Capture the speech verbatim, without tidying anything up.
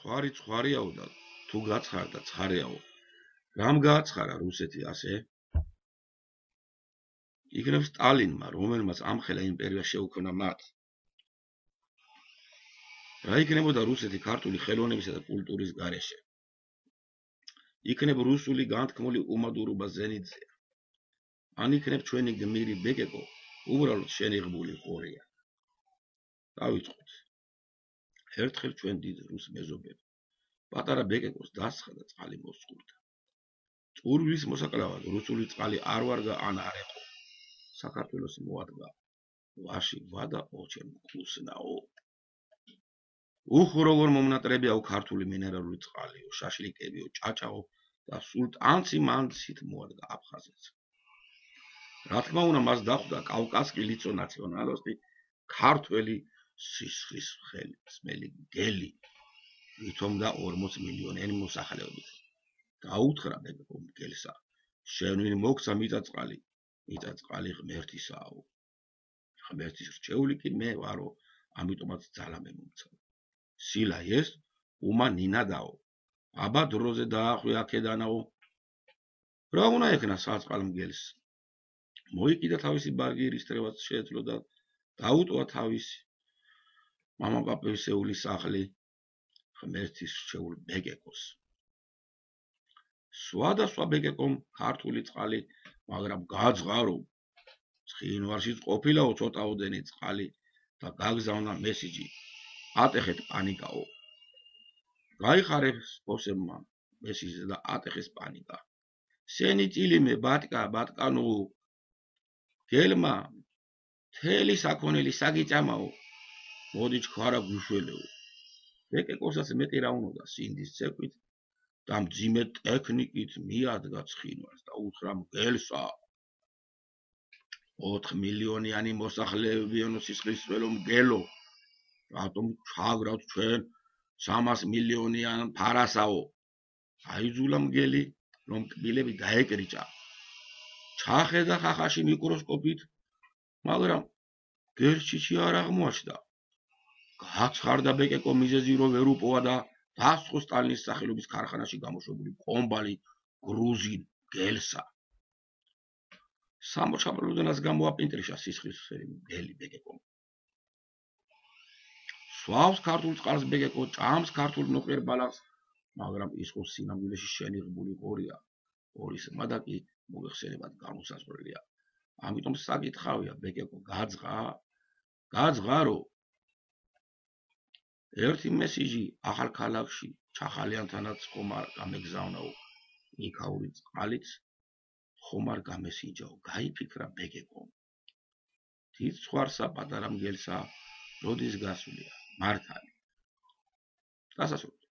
ცხარი ცხარიაო და თუ გაცხარდა ცხარეაო. რამ გააცხარა რუსეთი ასე? იქნებ სტალინმა, რომელმაც ამხელა იმპერია შეუქმნა მათ. რა იქნებოდა რუსეთი ქართული ხელოვნებისა და კულტურის გარეშე? იქნებ რუსული განთქმული უმადურობა ზენიტზეა. ან იქნებ ჩვენი გმირი ბეკეკო უბრალოდ შენიღბული ყორია. დავიწყოთ. ერთხელ ჩვენ დიდ რუს მეზობები პატარა ბეკეკოს დასხა და წყალი მოსწყურდა. წურვილის მოსაკლავად რუსული წყალი არ ვარგა ან არ ეყო. საქართველოს მოადგა ვაში ვადა ოჩემ კუსნაო. უხ როგორ მომნატრებიაო ქართული მინერალური წყალიო, შაშლიკებიო, ჭაჭაო და სულ ტანცი მანცით მოადგა აფხაზეთს. რა თქმა უნდა, მას დახვდა კავკასკი ნაციონალისტი ქართველი სისხლის ხელი გელი, ვითომ და ორმოც მილიონიანი მოსახლეობით. გაუთხრა ბეკეკომ მგელსა, შენ ვინ მოგცა მიწაწყალი, მიწაწყალი ღმერთისაო. ღმერთის რჩეული კი მე ვარო, ამიტომაც ძალა მე მომცა. სილა ეს უმა ნინადაო, აბა დროზე დაახვი აქედანაო. რა უნდა ეკნა საწყალ მგელს? მოიკიდა თავისი ბარგირის თრევაც შეეძლო და დაუტოვა თავისი მამაპაპისეული სახლი ღმერთის რჩეულ ბეკეკოს. სხვადასხვა ბეკეკომ ქართული წყალი, მაგრამ გაძღარო. ცხინვარშიც ყოფილაო ცოტაოდენი წყალი და გაგზავნა მესიჯი. ატეხეთ პანიკაო. გაიხარეს ბოსებმა მესიჯზე და ატეხეს პანიკა. სენი წილიმე ბატკა ბატკანო. გელმა თელი საქონელი საგიწამაო. მოდი ჩქარა გუშველეო. ბეკეკოსაც მეტი რა უნდა სინდის ცეკვით და მძიმე ტექნიკით მიადგა ცხინვარს და უთხრა მგელსა. ოთხ მილიონიანი მოსახლეობიანი სისხლისღებო მგელო. რატომ ჩაგრავთ ჩვენ სამას მილიონიან ფარასაო? აიძულა მგელი, რომ კბილები დაეკრიჭა. ჩახედა ხახაში მიკროსკოპით, მაგრამ გერჩიჩი არ აღმოაჩნდა. გაცხარდა ბეკეკო მიზეზი რომ ვერ უპოვა და დასწყო სტალინის სახელობის ქარხანაში გამოშვებული კომბალი грузин გელსა. სამოჩაბლოდანაც გამოაპინტრიშა სისხლისღები მგელი ბეკეკომ. სვავს ქართულ წყალს ბეკეკო, ჭამს ქართულ ნოყიერ ბალახს, მაგრამ ის ხო სინამდვილეში შენიღბული ყორია. ყორის მადა კი მოგეხსენებათ განუსაზღვრელია. ამიტომ საკითხავია ბეკეკო გაძღა? გაძღარო. ერთი მესიჯი ახალქალაქში ჩახალიანთანაც ხომ არ გამეგზავნაო. იქაური წყალიც ხომ არ გამესიჯაო. გაიფიქრა ბეკეკომ. დიდ ცხვარსა პატარა მგელსა როდის გასულია მართალი. დასასრულს